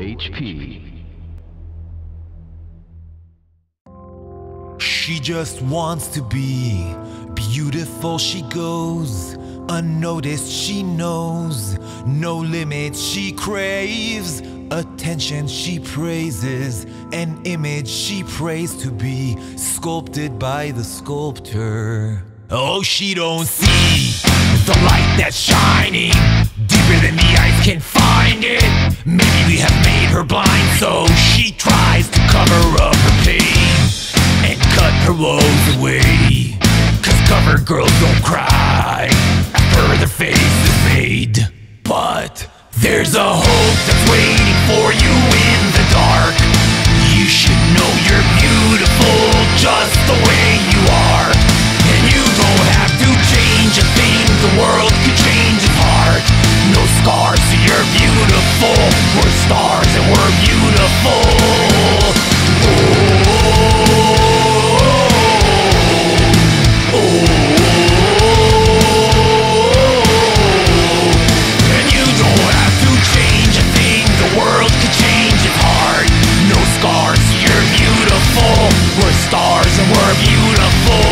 OHP. She just wants to be beautiful. She goes unnoticed. She knows no limits. She craves attention. She praises an image. She prays to be sculpted by the sculptor. Oh, she don't see the light that's shining deeper than the eyes can find it. Maybe we have made her blind, so she tries to cover up her pain and cut her woes away. Cause covered girls don't cry after their face is made. But there's a hope that's waiting for you in the dark. You should know you're beautiful just the way you are. And you don't have to change a thing, the world could change its heart. No scars, so you're beautiful. We're stars and we're beautiful. And you don't have to change a thing, the world could change its heart. No scars, so you're beautiful. We're stars and we're beautiful.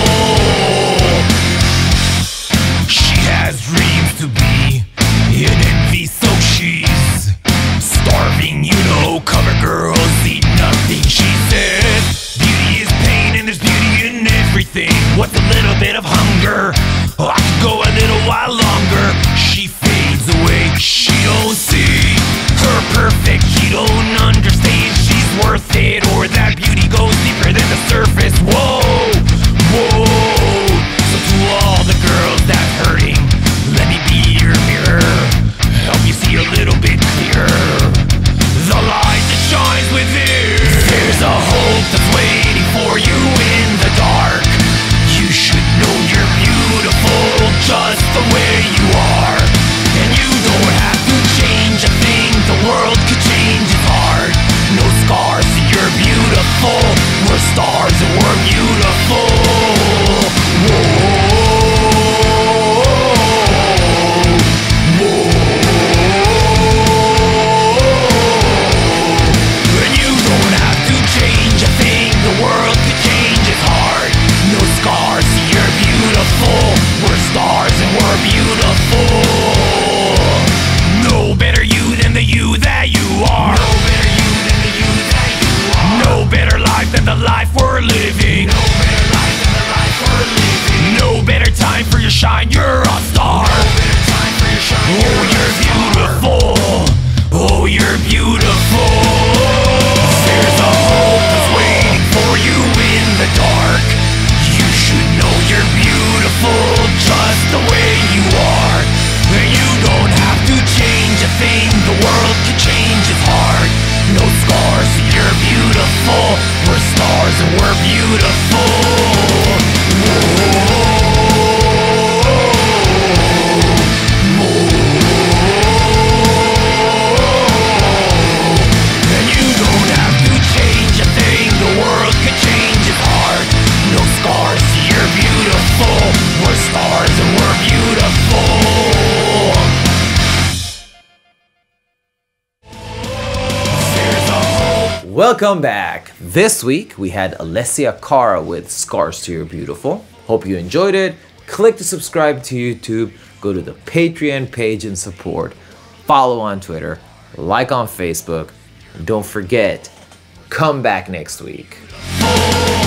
She has dreams to be in envy, so she's starving, you know. Cover girls eat nothing, she says. Beauty is pain and there's beauty in everything. What's a little bit of hunger? Oh, I could go a little while longer. She fades away, she don't see her perfect. She don't understand she's worth it, or that beauty goes deeper than the surface. Whoa, whoa. So to all the girls that's hurting, let me be your mirror, help you see a little bit clearer the light that shines within. There's a hope that's waiting for you in the dark. You should know you're beautiful just the way you are. And you don't have to change a thing, the world could change its heart. No scars, so you're beautiful. We're stars and we're beautiful. Whoa. The life we're living. No better life than the life we're living. No better time for your shine, you're a star. No better time for your shine, you're beautiful. Oh, you're beautiful. There's a hope that's waiting for you in the dark. You should know you're beautiful just the way you are. And you don't have to change a thing, the world can change its heart. No scars, you're beautiful. We're stars and we're beautiful. Whoa. And you don't have to change a thing, the world can change its heart. No scars, you're beautiful. We're stars and we're beautiful. Welcome back. This week we had Alessia Cara with Scars to Your Beautiful. Hope you enjoyed it. Click to subscribe to YouTube. Go to the Patreon page and support. Follow on Twitter. Like on Facebook. And don't forget, come back next week.